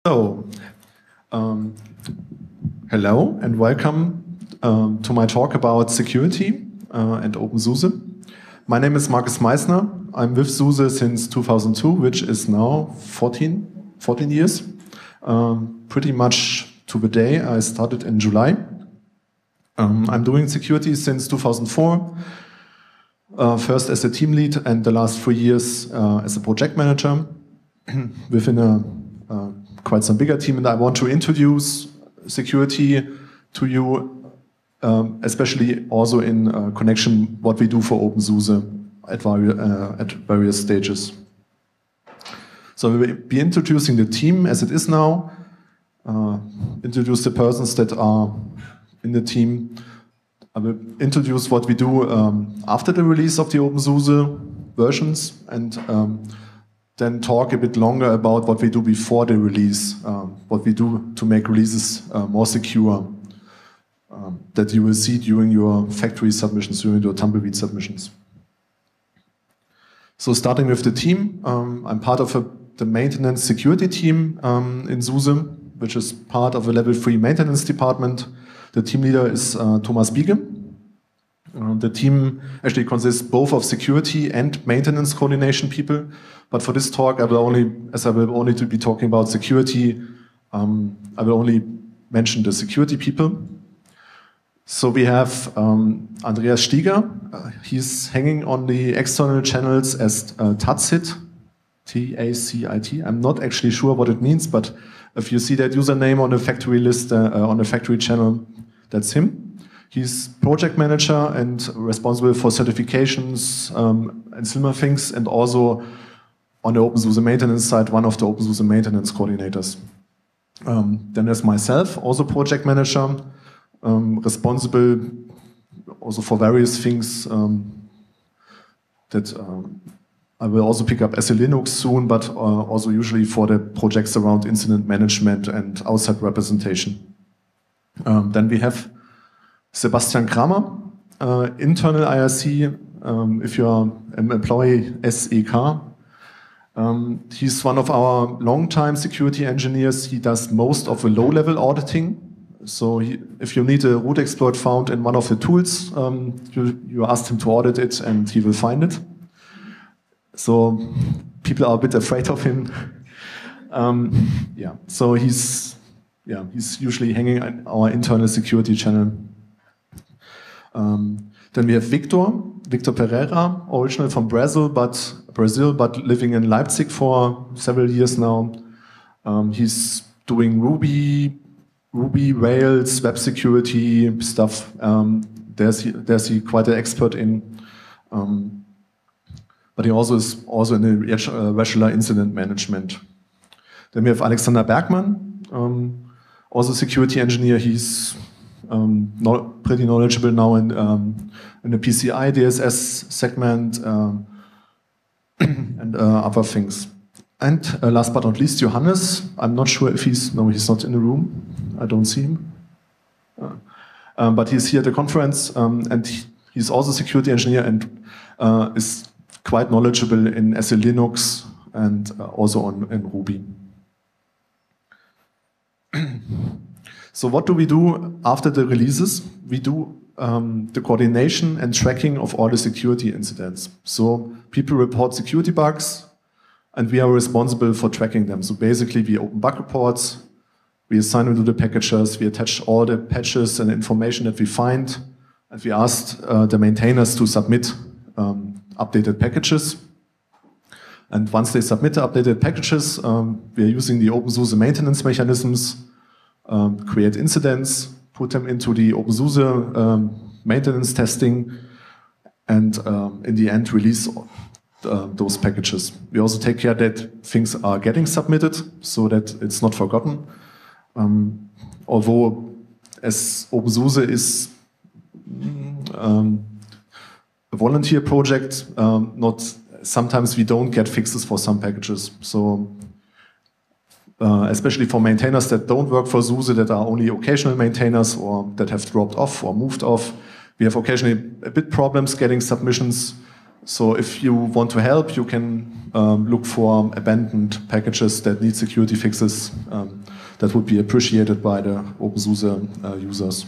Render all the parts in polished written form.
So, hello and welcome to my talk about security and OpenSUSE. My name is Markus Meissner. I'm with SUSE since 2002, which is now 14 years. Pretty much to the day. I started in July. I'm doing security since 2004. First as a team lead and the last 3 years as a project manager within a quite some bigger team. And I want to introduce security to you, especially also in connection what we do for OpenSUSE at various stages. So we will be introducing the team as it is now, introduce the persons that are in the team. I will introduce what we do after the release of the OpenSUSE versions, and then talk a bit longer about what we do before the release, what we do to make releases more secure, that you will see during your factory submissions, during your Tumbleweed submissions. So starting with the team, I'm part of the maintenance security team in SUSE, which is part of a level 3 maintenance department. The team leader is Thomas Biege. The team actually consists both of security and maintenance coordination people. But for this talk, I will only be talking about security, I will only mention the security people. So we have Andreas Stieger. He's hanging on the external channels as Tacit, T-A-C-I-T. I'm not actually sure what it means, but if you see that username on the factory list, on the factory channel, that's him. He's project manager and responsible for certifications and similar things, and also on the OpenSUSE maintenance side, one of the OpenSUSE maintenance coordinators. Then there's myself, also project manager, responsible also for various things that I will also pick up as a Linux soon, but also usually for the projects around incident management and outside representation. Then we have Sebastian Kramer, internal IRC, if you're an employee, SEK. He's one of our long-time security engineers. He does most of the low-level auditing. So if you need a root exploit found in one of the tools, you ask him to audit it and he will find it. So people are a bit afraid of him. So he's usually hanging on our internal security channel. Then we have Victor Pereira, originally from Brazil, but living in Leipzig for several years now. He's doing Ruby, Rails, web security stuff. There's he quite an expert in. But he also is in the regular incident management. Then we have Alexander Bergmann, also security engineer. He's pretty knowledgeable now in the PCI DSS segment and other things. And last but not least, Johannes. I'm not sure if he's not in the room. I don't see him. But he's here at the conference, and he's also a security engineer and is quite knowledgeable in SE Linux and also in Ruby. So what do we do after the releases? We do the coordination and tracking of all the security incidents. So people report security bugs, and we are responsible for tracking them. So basically, we open bug reports, we assign them to the packagers, we attach all the patches and information that we find, and we ask the maintainers to submit updated packages. And once they submit the updated packages, we are using the OpenSUSE maintenance mechanisms, create incidents, put them into the OpenSUSE maintenance testing, and in the end release those packages. We also take care that things are getting submitted so that it's not forgotten. Although as OpenSUSE is a volunteer project, sometimes we don't get fixes for some packages. So especially for maintainers that don't work for SUSE, that are only occasional maintainers or that have dropped off or moved off, we have occasionally a bit problems getting submissions. So if you want to help, you can look for abandoned packages that need security fixes that would be appreciated by the OpenSUSE users.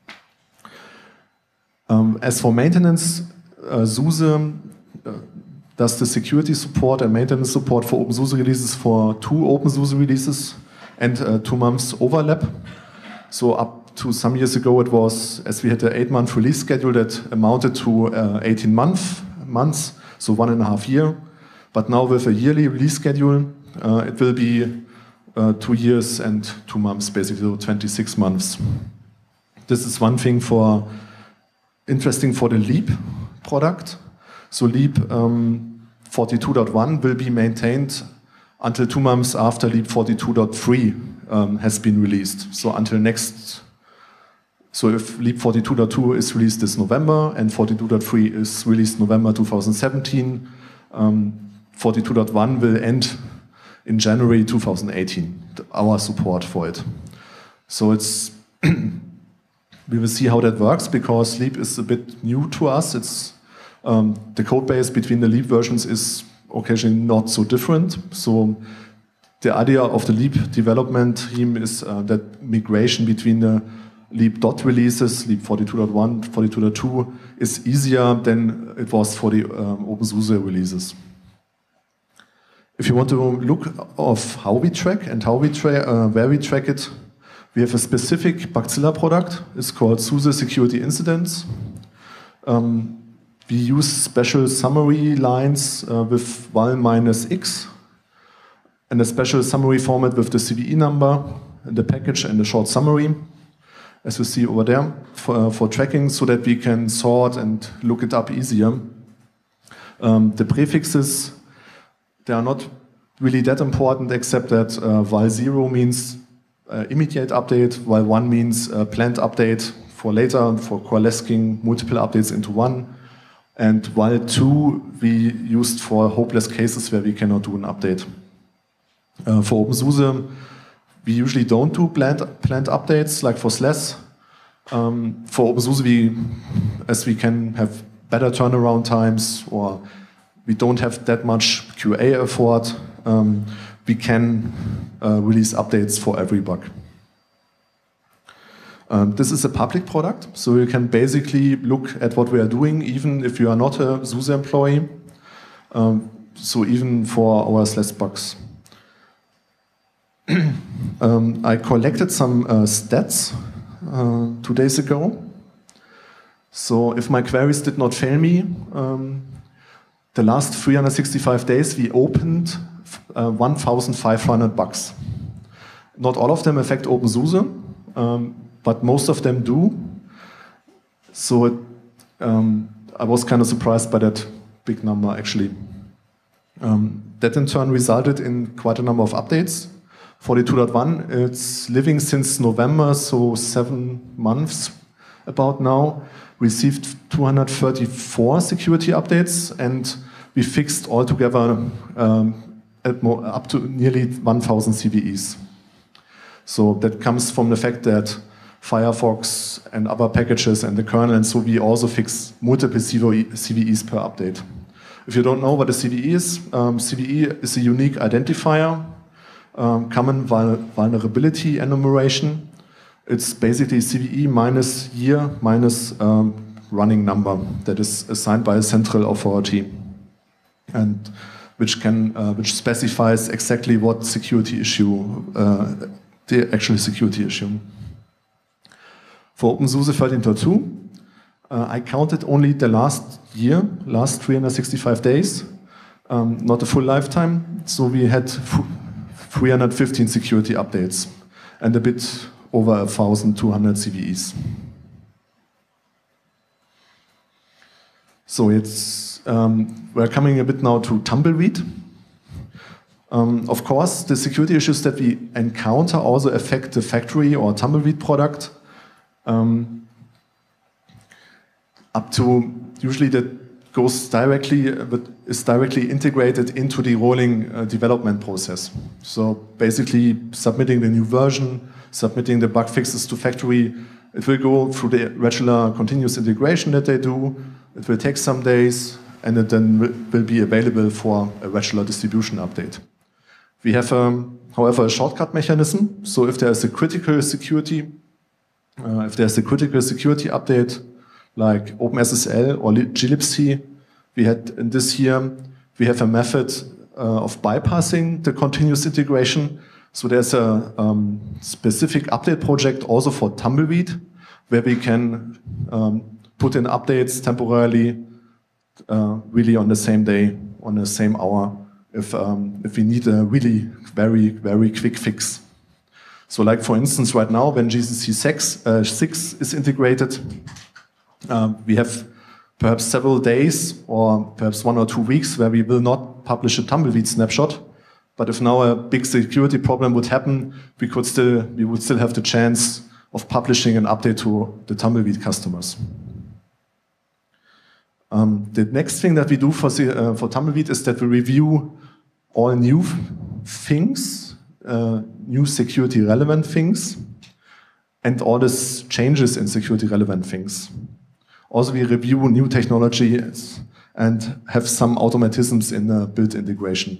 As for maintenance, SUSE does the security support and maintenance support for OpenSUSE releases for 2 OpenSUSE releases and 2 months overlap. So up to some years ago, it was, as we had an 8-month release schedule that amounted to 18 months, so 1.5 years. But now with a yearly release schedule, it will be 2 years and 2 months, basically, so 26 months. This is one thing interesting for the Leap product. So Leap 42.1 will be maintained until 2 months after Leap 42.3 has been released. So until next, so if Leap 42.2 is released this November and 42.3 is released November 2017, 42.1 will end in January 2018, our support for it. So it's we will see how that works because Leap is a bit new to us. It's the code base between the Leap versions is occasionally not so different. So the idea of the Leap development team is that migration between the Leap dot releases, Leap 42.1, 42.2 is easier than it was for the OpenSUSE releases. If you want to look of how we track and where we track it, we have a specific Bugzilla product. It's called SUSE Security Incidents. We use special summary lines with val -x and a special summary format with the CVE number, and the package and the short summary, as you see over there, for tracking so that we can sort and look it up easier. The prefixes, they are not really that important except that val 0 means immediate update, while 1 means planned update for later, for coalescing multiple updates into one. And while 2 we used for hopeless cases where we cannot do an update. For OpenSUSE, we usually don't do planned updates like for SLES. For OpenSUSE, as we can have better turnaround times or we don't have that much QA effort, we can release updates for every bug. This is a public product, so you can basically look at what we are doing, even if you are not a SUSE employee, so even for our SLES bugs. I collected some stats 2 days ago. So if my queries did not fail me, the last 365 days we opened 1,500 bugs. Not all of them affect OpenSUSE, but most of them do. So I was kind of surprised by that big number, actually. That in turn resulted in quite a number of updates. 42.1, it's living since November, so 7 months about now. Received 234 security updates, and we fixed altogether up to nearly 1,000 CVEs. So that comes from the fact that Firefox and other packages and the kernel, and so we also fix multiple CVEs per update. If you don't know what a CVE is a unique identifier, common vulnerability enumeration. It's basically CVE minus year minus running number that is assigned by a central authority, and which specifies exactly what security issue, the actual security issue. For OpenSUSE 13.2, I counted only the last 365 days, not a full lifetime. So we had 315 security updates and a bit over 1,200 CVEs. So we're coming a bit now to Tumbleweed. Of course, the security issues that we encounter also affect the factory or Tumbleweed product. Up to usually that is directly integrated into the rolling development process. So basically submitting the new version, submitting the bug fixes to factory, it will go through the regular continuous integration that they do. It will take some days, and it then will be available for a regular distribution update. We have, however, a shortcut mechanism. So if there's a critical security update like OpenSSL or glibc, we had in this here, we have a method of bypassing the continuous integration. So there's a specific update project also for Tumbleweed, where we can put in updates temporarily, really on the same day, on the same hour, if we need a really very, very quick fix. So like for instance, right now, when GCC 6 is integrated, we have perhaps several days or perhaps 1 or 2 weeks where we will not publish a Tumbleweed snapshot. But if now a big security problem would happen, we would still have the chance of publishing an update to the Tumbleweed customers. The next thing that we do for Tumbleweed is that we review all new things, new security relevant things, and all these changes in security relevant things. Also, we review new technologies and have some automatisms in the build integration.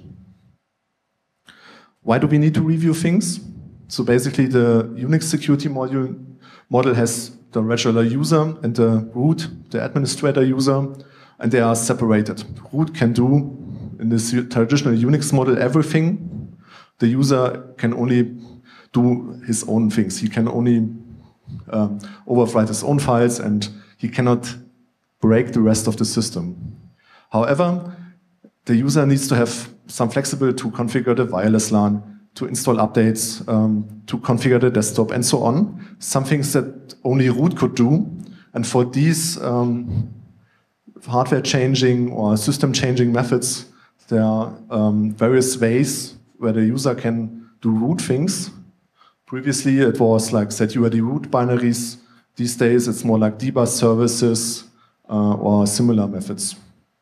Why do we need to review things? So basically, the Unix security model has the regular user and the root, the administrator user, and they are separated. Root can do, in this traditional Unix model, everything. The user can only do his own things. He can only overwrite his own files, and he cannot break the rest of the system. However, the user needs to have some flexibility to configure the wireless LAN, to install updates, to configure the desktop, and so on. Some things that only root could do. And for these hardware changing or system changing methods, there are various ways where the user can do root things. Previously, it was like setuid root binaries. These days, it's more like dbus services or similar methods.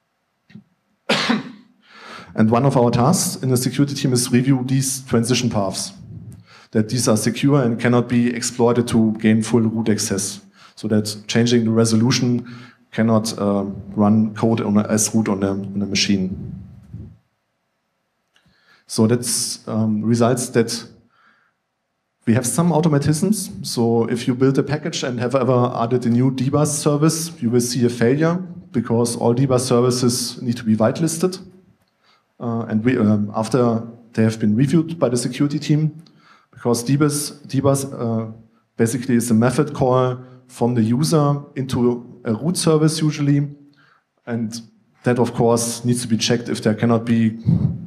And one of our tasks in the security team is review these transition paths, that these are secure and cannot be exploited to gain full root access, so that changing the resolution cannot run code as root on the machine. So that results that we have some automatisms. So if you build a package and have ever added a new dbus service, you will see a failure because all dbus services need to be whitelisted. And after they have been reviewed by the security team, because dbus basically is a method call from the user into a root service usually, and that of course needs to be checked if there cannot be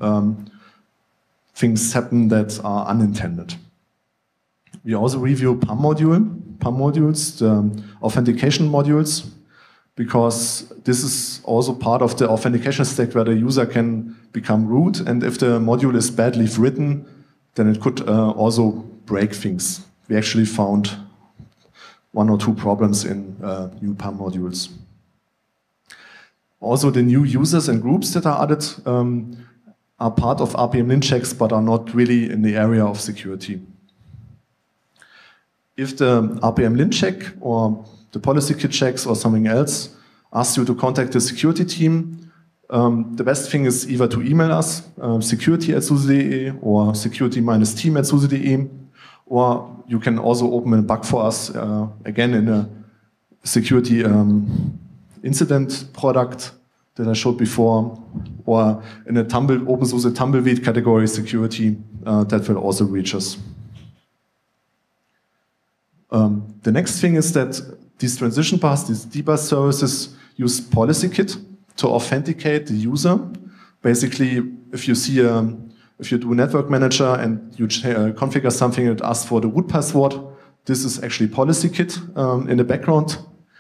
things happen that are unintended. We also review PAM modules, the authentication modules, because this is also part of the authentication stack where the user can become root, and if the module is badly written, then it could also break things. We actually found 1 or 2 problems in new PAM modules. Also, the new users and groups that are added are part of RPM lint checks, but are not really in the area of security. If the RPM lint check or the policy kit checks or something else asks you to contact the security team, the best thing is either to email us, security@suse.de or security-team@suse.de, or you can also open a bug for us, again in a security incident product that I showed before, or in a OpenSUSE Tumbleweed category security that will also reach us. The next thing is that these transition paths, these dbus services, use PolicyKit to authenticate the user. Basically, if you do a network manager and you configure something that asks for the root password, this is actually PolicyKit in the background.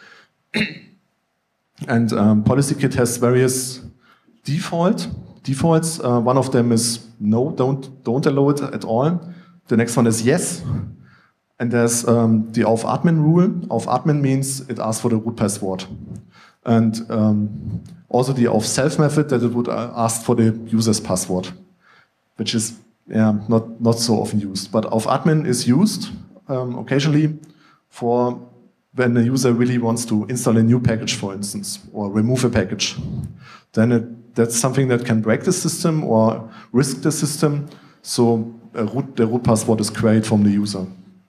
And PolicyKit has various defaults. One of them is no, don't allow it at all. The next one is yes. And there's the aufatmen rule. Aufatmen means it asks for the root password. And also the authself method that it would ask for the user's password, which is not so often used. But aufatmen is used occasionally for when the user really wants to install a new package, for instance, or remove a package. then that's something that can break the system or risk the system. So the root password is created from the user.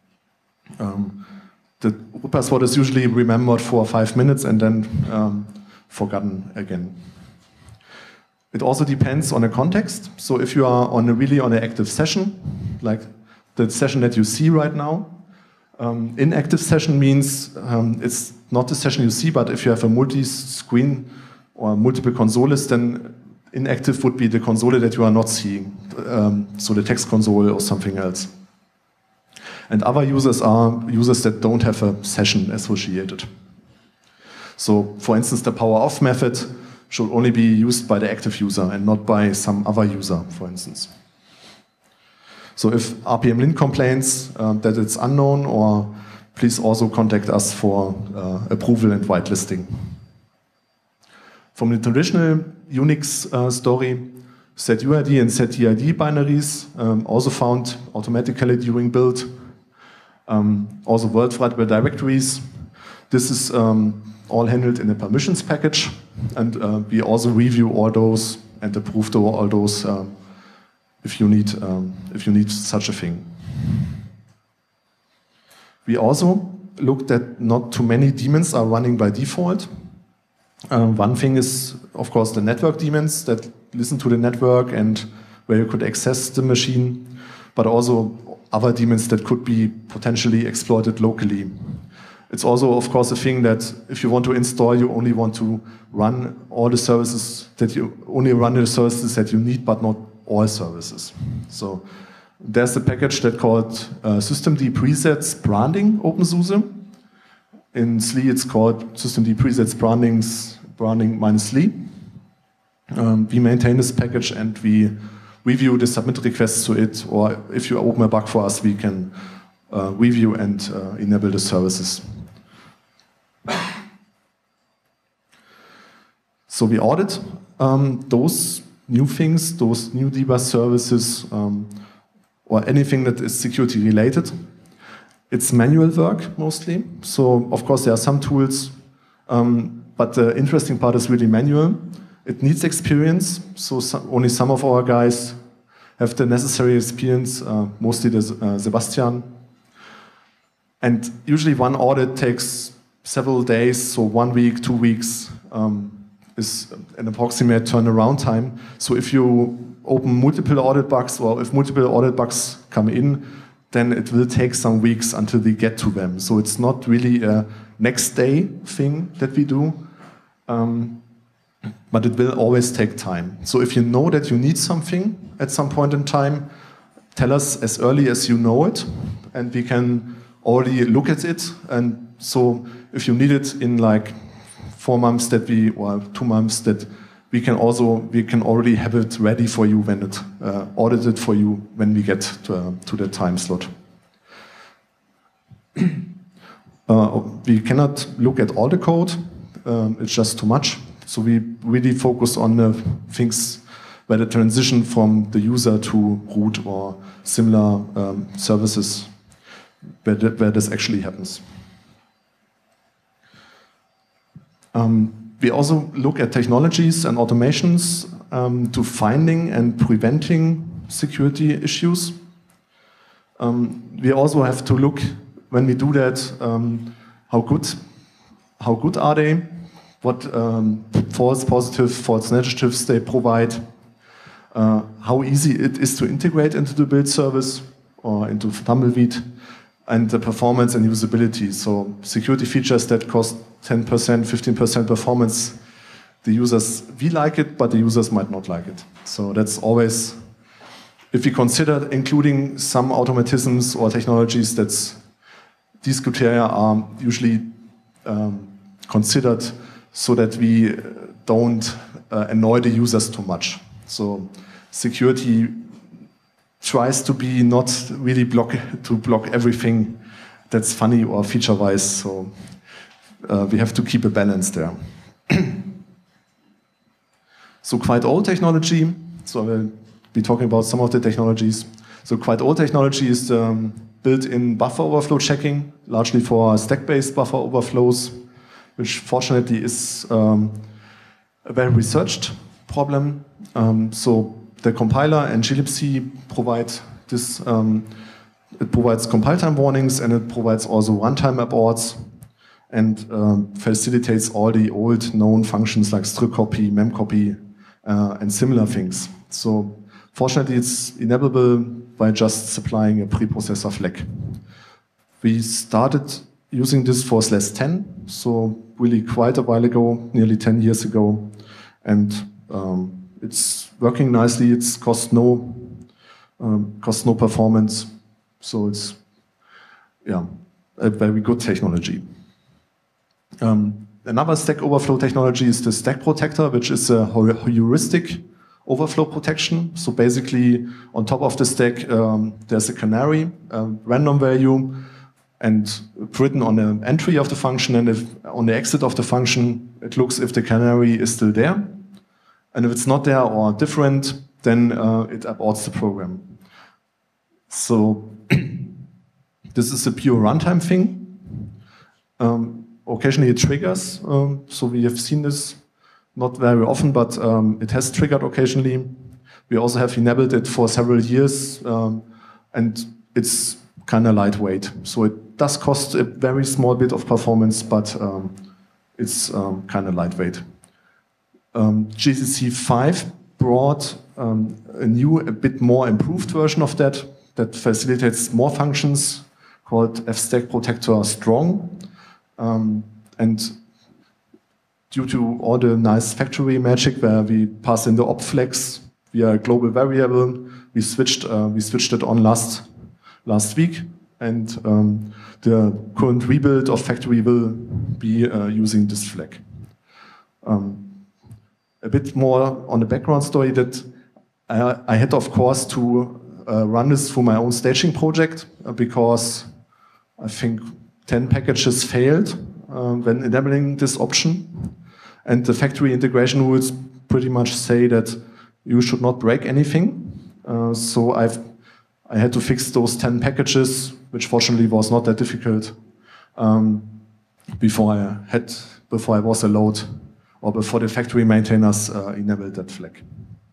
The root password is usually remembered for 5 minutes and then forgotten again. It also depends on the context. So if you are really on an active session, like the session that you see right now, inactive session means it's not the session you see, but if you have a multi-screen or multiple consoles, then inactive would be the console that you are not seeing, so the text console or something else. And other users are users that don't have a session associated. So, for instance, the power off method should only be used by the active user and not by some other user, for instance. So if RPM-Lint complains that it's unknown, or please also contact us for approval and whitelisting. From the traditional Unix story, setuid and setDID binaries also found automatically during build. Also worldwide directories. This is all handled in a permissions package, and we also review all those and approve all those if you need such a thing. We also looked at not too many daemons are running by default. One thing is, of course, the network daemons that listen to the network and where you could access the machine, but also other daemons that could be potentially exploited locally. It's also, of course, a thing that if you want to install, you only want to run all the services that you need, but not all services. So there's a package that called systemd presets branding OpenSUSE. In SLE, it's called systemd presets branding minus SLE. We maintain this package and we review the submit requests to it, or if you open a bug for us, we can review and enable the services. So we audit those new things, those new debug services, or anything that is security related. It's manual work mostly. So of course there are some tools, but the interesting part is really manual. It needs experience, so only some of our guys have the necessary experience, mostly Sebastian. And usually one audit takes several days, so 1 week, 2 weeks is an approximate turnaround time. So if you open multiple audit bugs, or if multiple audit bugs come in, then it will take some weeks until we get to them. So it's not really a next day thing that we do. But it will always take time. So if you know that you need something at some point in time, tell us as early as you know it, and we can already look at it. And so if you need it in like 4 months or 2 months, that we can already have it ready for you when it audited for you when we get to the time slot. We cannot look at all the code. It's just too much. So we really focus on the things where the transition from the user to root or similar services, where this actually happens. We also look at technologies and automations to finding and preventing security issues. We also have to look, when we do that, how good are they? What false positive, false negatives they provide, how easy it is to integrate into the build service or into Tumbleweed, and the performance and usability. So security features that cost 10%, 15% performance, we like it, but the users might not like it. So that's always, if we consider including some automatisms or technologies, these criteria are usually considered so that we don't annoy the users too much. So security tries to be not really block everything that's funny or feature-wise. So we have to keep a balance there. So quite old technology. So I will be talking about some of the technologies. So quite old technology is built-in buffer overflow checking, largely for stack-based buffer overflows, which fortunately is a very researched problem. So the compiler and glibc provide this. It provides compile time warnings, and it provides also runtime aborts, and facilitates all the old known functions like strcpy, memcopy, and similar things. So fortunately, it's enableable by just supplying a preprocessor flag. We started using this for SLES10, so really quite a while ago, nearly 10 years ago, and it's working nicely. It's costs no performance, so it's a very good technology. Another Stack Overflow technology is the Stack Protector, which is a heuristic overflow protection. So basically, on top of the stack, there's a canary, a random value, and written on the entry of the function, and if on the exit of the function, it looks if the canary is still there. And if it's not there or different, then it aborts the program. So this is a pure runtime thing. Occasionally it triggers, so we have seen this not very often, but it has triggered occasionally. We also have enabled it for several years, and it's kind of lightweight. So it does cost a very small bit of performance, but it's kind of lightweight. GCC 5 brought a new, a bit more improved version of that facilitates more functions called fstack protector strong. And due to all the nice factory magic where we pass in the op flags via a global variable, we switched it on last week, and the current rebuild of factory will be using this flag. A bit more on the background story that I had, of course, to run this through my own staging project because I think 10 packages failed when enabling this option. And the factory integration rules pretty much say that you should not break anything. So I had to fix those 10 packages, which fortunately was not that difficult, before I was allowed, or before the factory maintainers enabled that flag.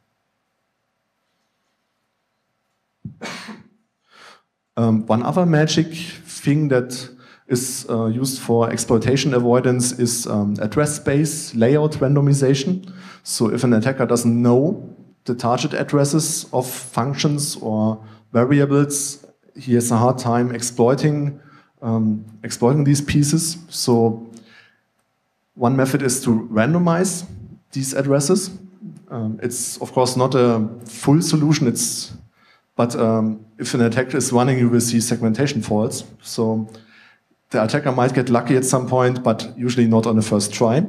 One other magic thing that is used for exploitation avoidance is address space layout randomization. So if an attacker doesn't know the target addresses of functions or variables, he has a hard time exploiting these pieces. So one method is to randomize these addresses. It's of course not a full solution. But if an attacker is running, you will see segmentation faults. So the attacker might get lucky at some point, but usually not on the first try.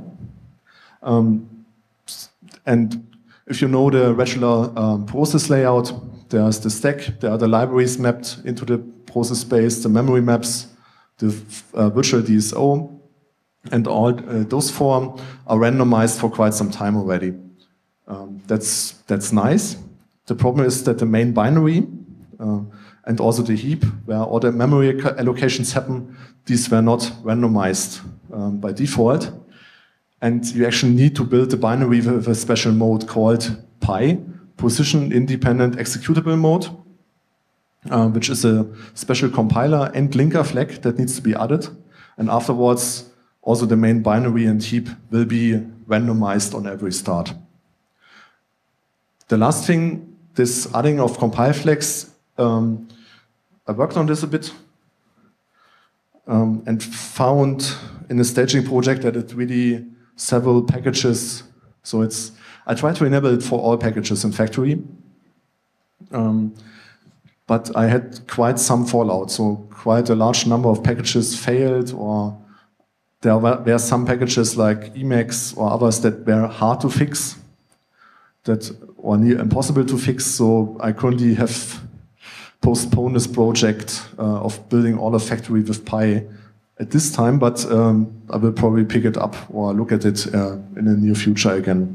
And if you know the regular process layout, there's the stack, there are the libraries mapped into the process space, the memory maps, the virtual DSO, and all those four are randomized for quite some time already. That's nice. The problem is that the main binary and also the heap, where all the memory allocations happen, these were not randomized by default. And you actually need to build the binary with a special mode called PI, Position Independent Executable Mode, which is a special compiler and linker flag that needs to be added. And afterwards, also the main binary and heap will be randomized on every start. The last thing, this adding of compile flags, I worked on this a bit and found in a staging project that it really several packages. So I tried to enable it for all packages in factory, but I had quite some fallout. So quite a large number of packages failed, or there were some packages like Emacs or others that were hard to fix, or near impossible to fix. So I currently have postponed this project of building all of factory with Pi at this time, but I will probably pick it up or look at it in the near future again.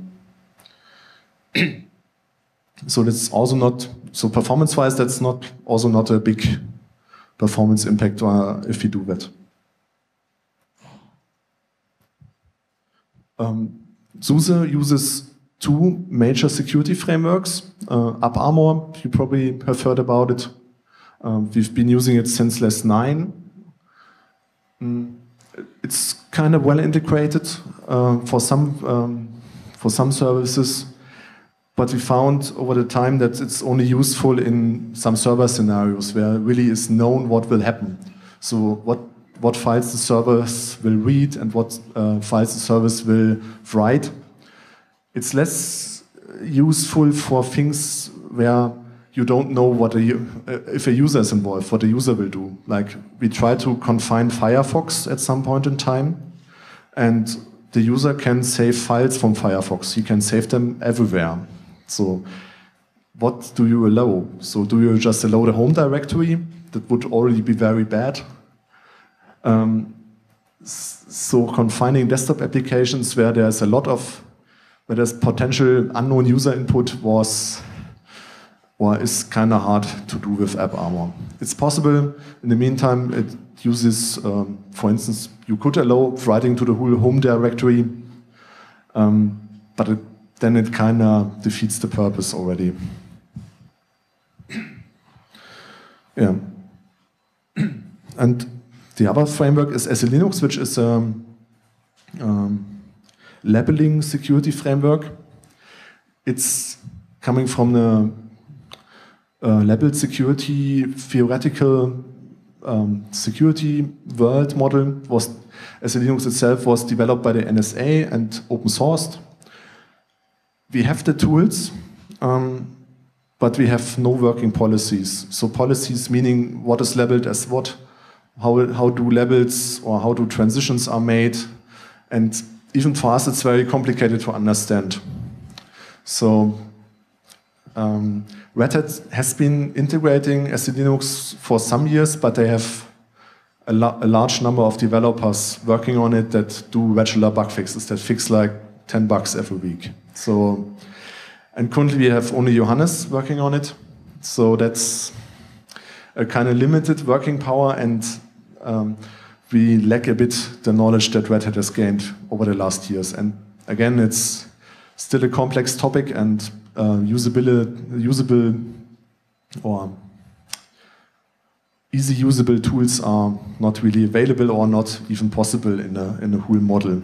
So that's also not, so performance-wise, that's also not a big performance impact if we do that. SUSE uses two major security frameworks. AppArmor, you probably have heard about it. We've been using it since LES 9. It's kind of well integrated for some services, but we found over the time that it's only useful in some server scenarios where really is known what will happen. So what files the servers will read and what files the service will write. It's less useful for things where you don't know if a user is involved, what the user will do. Like we try to confine Firefox at some point in time, and the user can save files from Firefox. He can save them everywhere. So what do you allow? So do you just allow the home directory? That would already be very bad. So confining desktop applications where there's potential unknown user input is kind of hard to do with AppArmor. It's possible. In the meantime, it uses, for instance, you could allow writing to the whole home directory, but then it kind of defeats the purpose already. Yeah. And the other framework is SELinux, which is a labeling security framework. It's coming from the labeled security theoretical security world model. SELinux itself was developed by the NSA and open sourced. We have the tools, but we have no working policies. So policies meaning what is labeled as what, how do labels or how do transitions are made, and even for us it's very complicated to understand. So Red Hat has been integrating SELinux for some years, but they have a large number of developers working on it that do regular bug fixes, that fix like 10 bugs every week. So, and currently we have only Johannes working on it, so that's a kind of limited working power, and we lack a bit the knowledge that Red Hat has gained over the last years. And again, it's still a complex topic, and usable or easy usable tools are not really available or not even possible in a whole model.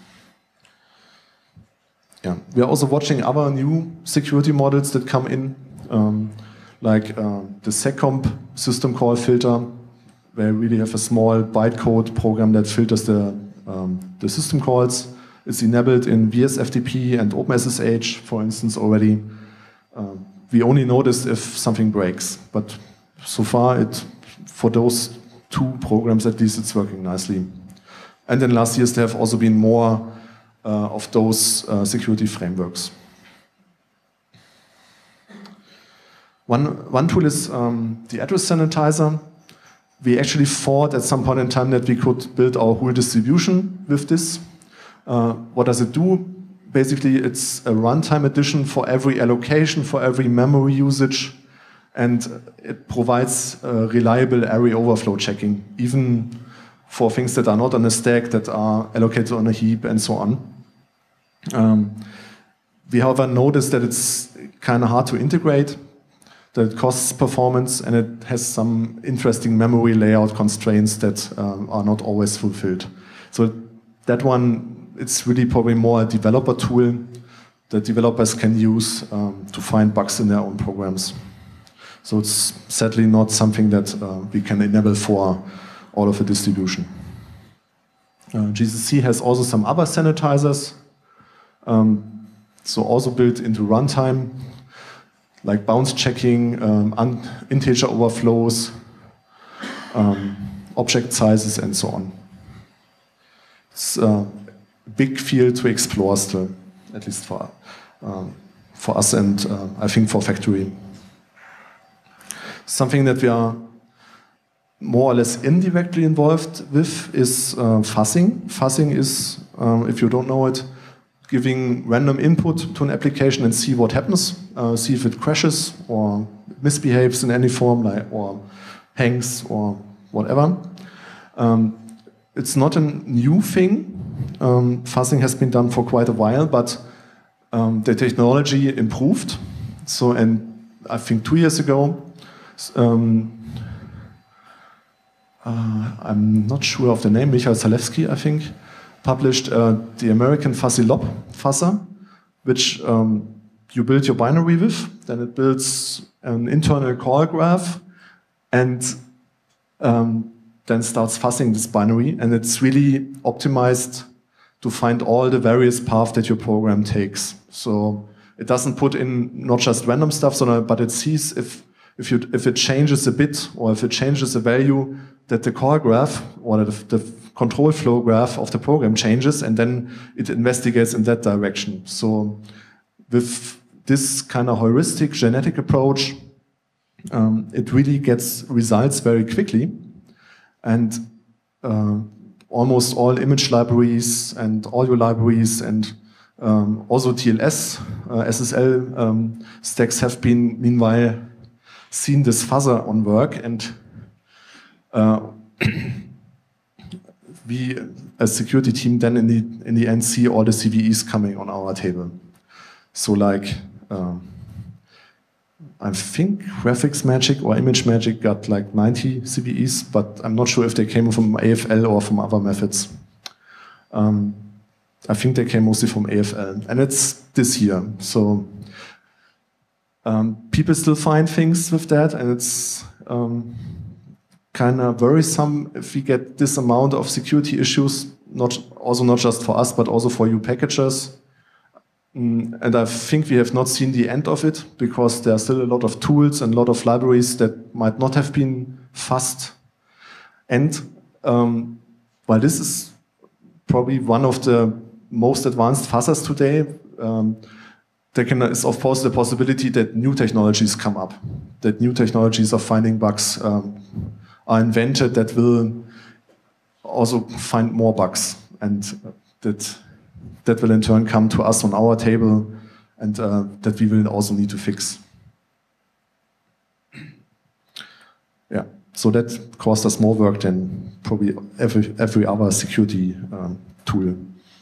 Yeah. We are also watching other new security models that come in, like the seccomp system call filter, where we really have a small bytecode program that filters the system calls. It's enabled in VSFTP and OpenSSH, for instance, already. We only notice if something breaks, but so far, for those two programs at least, it's working nicely. And in last years, there have also been more of those security frameworks. One tool is the address sanitizer. We actually thought at some point in time that we could build our whole distribution with this. What does it do? Basically, it's a runtime edition for every allocation, for every memory usage, and it provides reliable array overflow checking, even for things that are not on a stack, that are allocated on a heap, and so on. We, however, noticed that it's kind of hard to integrate, that it costs performance, and it has some interesting memory layout constraints that are not always fulfilled. So that one, it's really probably more a developer tool that developers can use to find bugs in their own programs. So it's sadly not something that we can enable for all of the distribution. GCC has also some other sanitizers, so also built into runtime, like bounce checking, integer overflows, object sizes, and so on. It's a big field to explore still, at least for us and I think for Factory. Something that we are more or less indirectly involved with is fuzzing. Fuzzing is, if you don't know it, giving random input to an application and see what happens, see if it crashes or misbehaves in any form, like, or hangs or whatever. It's not a new thing. Fuzzing has been done for quite a while, but the technology improved. So, and I think 2 years ago, I'm not sure of the name, Michael Zalewski, I think, published the American Fuzzy Lob fuzzer, which you build your binary with, then it builds an internal call graph, and then starts fuzzing this binary, and it's really optimized to find all the various paths that your program takes. So it doesn't put in not just random stuff, but it sees if it changes a bit or if it changes a value that the call graph or the control flow graph of the program changes, and then it investigates in that direction. So with this kind of heuristic genetic approach, it really gets results very quickly, and almost all image libraries and audio libraries and also TLS, SSL stacks have been meanwhile seen this fuzzer on work, and we as security team then in the end see all the CVEs coming on our table. So like I think Graphics Magic or Image Magic got like 90 CVEs, but I'm not sure if they came from AFL or from other methods. I think they came mostly from AFL, and it's this year. So people still find things with that, and it's kind of worrisome if we get this amount of security issues, not just for us, but also for you packagers. And I think we have not seen the end of it, because there are still a lot of tools and a lot of libraries that might not have been fuzzed. And while this is probably one of the most advanced fuzzers today, there is of course the possibility that new technologies come up, that new technologies of finding bugs are invented that will also find more bugs, and that will in turn come to us on our table, and that we will also need to fix. Yeah, so that cost us more work than probably every other security tool.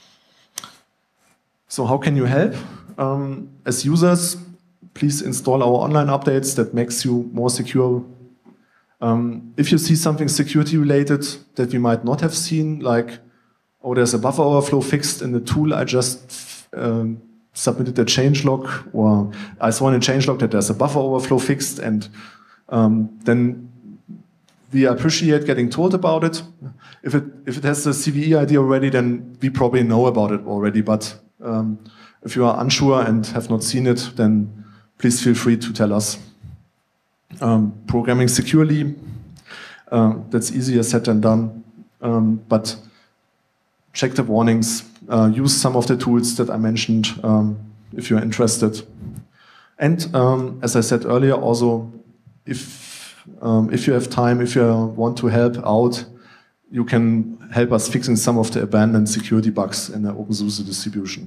So how can you help? As users, please install our online updates that makes you more secure. If you see something security related that we might not have seen, like, oh, there's a buffer overflow fixed in the tool I just submitted a changelog, or I saw in a changelog that there's a buffer overflow fixed, and then we appreciate getting told about it. If it has a CVE ID already, then we probably know about it already, but if you are unsure and have not seen it, then please feel free to tell us. Programming securely, that's easier said than done, but check the warnings, use some of the tools that I mentioned if you're interested. And as I said earlier, also, if you have time, if you want to help out, you can help us fixing some of the abandoned security bugs in the OpenSUSE distribution.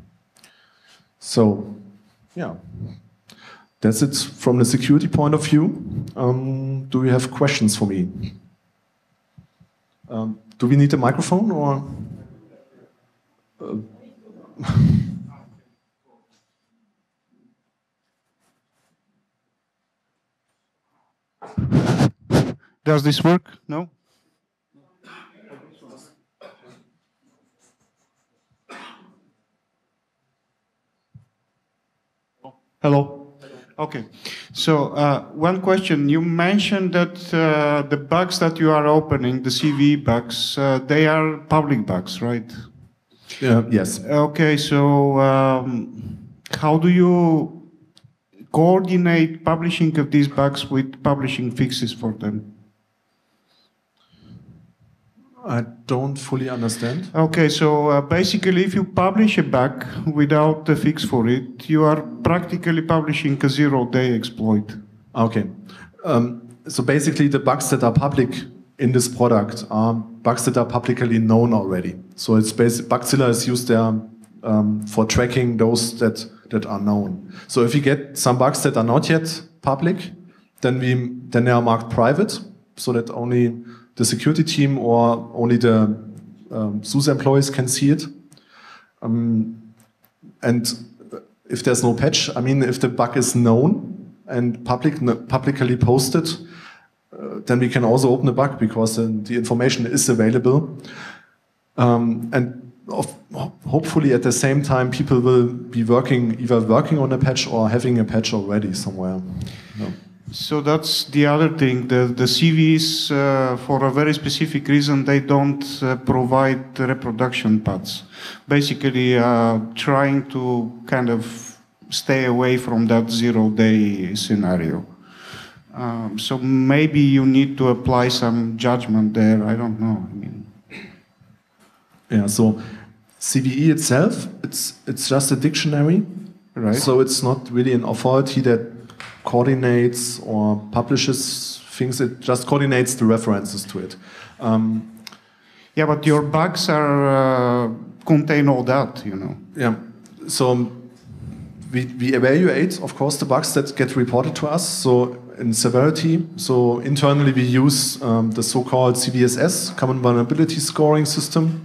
So, yeah, that's it from the security point of view. Do you have questions for me? Do we need a microphone, or? Does this work? No? Hello. Okay. So one question. You mentioned that the bugs that you are opening, the CVE bugs, they are public bugs, right? Yes. Okay. So how do you coordinate publishing of these bugs with publishing fixes for them? I don't fully understand. Okay, so basically if you publish a bug without a fix for it, you are practically publishing a zero-day exploit. Okay. So basically the bugs that are public in this product are bugs that are publicly known already. So it's Bugzilla is used there for tracking those that are known. So if you get some bugs that are not yet public, then they are marked private, so that only the security team or only the SUSE employees can see it. And if there's no patch, I mean, if the bug is known and publicly posted, then we can also open the bug because the information is available. And hopefully at the same time, people will be either working on a patch or having a patch already somewhere. No. So that's the other thing. The CVs, for a very specific reason, they don't provide reproduction paths. Basically, trying to kind of stay away from that zero-day scenario. So maybe you need to apply some judgment there. I don't know. I mean. Yeah. So CVE itself, it's just a dictionary, right? So it's not really an authority that coordinates or publishes things. It just coordinates the references to it. Yeah, but your bugs are contain all that, you know. Yeah. So we evaluate, of course, the bugs that get reported to us. So in severity. So internally we use the so-called CVSS, Common Vulnerability Scoring System.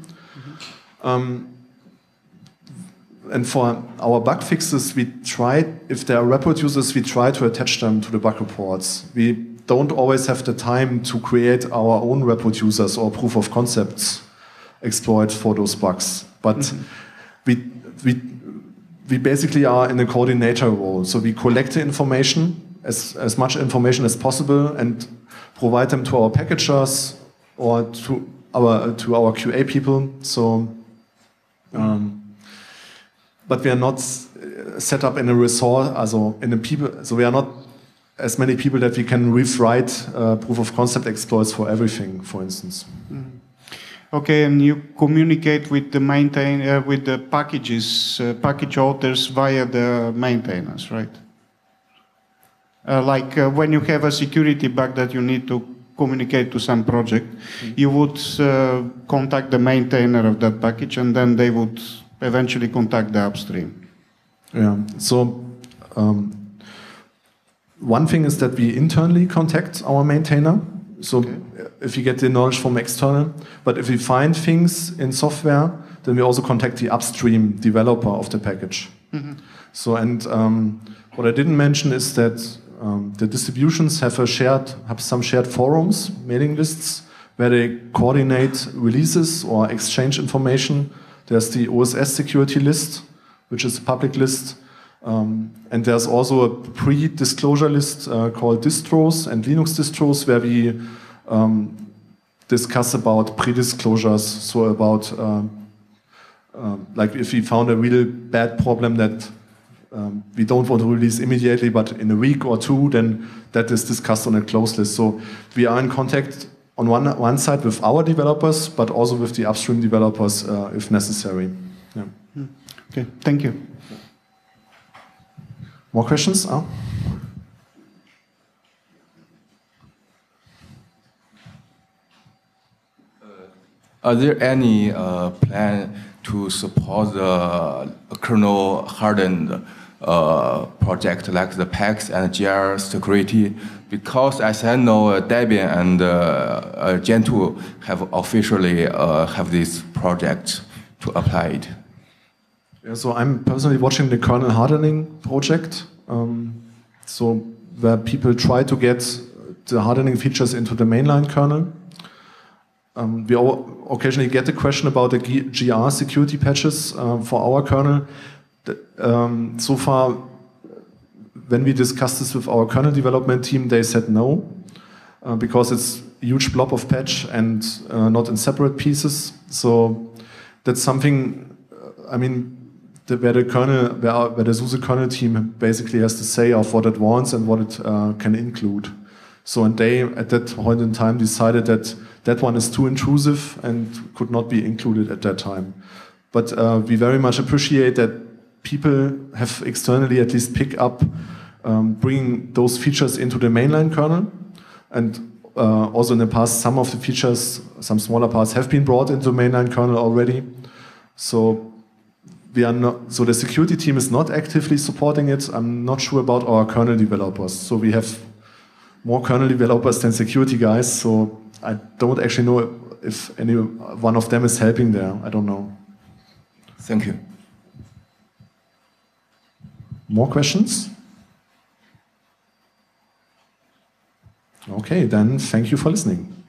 And for our bug fixes, we try, if there are reproducers, we try to attach them to the bug reports. We don't always have the time to create our own reproducers or proof of concepts exploit for those bugs. But we basically are in a coordinator role. So we collect the information, as much information as possible, and provide them to our packagers or to our QA people. So. But we are not set up in a resource, also in a people. So we are not as many people that we can rewrite proof of concept exploits for everything, for instance. Okay, and you communicate with the with the packages, package authors via the maintainers, right? Like when you have a security bug that you need to communicate to some project, you would contact the maintainer of that package, and then they would eventually contact the upstream. Yeah. So one thing is that we internally contact our maintainer. So if we get the knowledge from external, but if we find things in software, then we also contact the upstream developer of the package. So and what I didn't mention is that the distributions have some shared forums, mailing lists, where they coordinate releases or exchange information. There's the OSS security list, which is a public list. And there's also a pre-disclosure list called distros and Linux distros, where we discuss about pre-disclosures. So about, like if we found a really bad problem that we don't want to release immediately, but in a week or two, then that is discussed on a closed list. So we are in contact on one side with our developers, but also with the upstream developers if necessary. Yeah. Okay, thank you. More questions? Are there any plan to support the kernel hardened project like the PAX and GR security? Because as I know, Debian and Gentoo have officially have this project to apply it. Yeah, so I'm personally watching the kernel hardening project. So where people try to get the hardening features into the mainline kernel. We occasionally get the question about the GR security patches for our kernel. So far, when we discussed this with our kernel development team, they said no, because it's a huge blob of patch and not in separate pieces. So that's something, I mean, where the SUSE kernel team basically has to say of what it wants and what it can include. So and they, at that point in time, decided that that one is too intrusive and could not be included at that time. But we very much appreciate that people have externally at least picked up bringing those features into the mainline kernel. And also in the past, some of the features, some smaller parts have been brought into mainline kernel already. So we are not, so the security team is not actively supporting it. I'm not sure about our kernel developers. So we have more kernel developers than security guys. So I don't actually know if any one of them is helping there. I don't know. Thank you. More questions? Okay, then thank you for listening.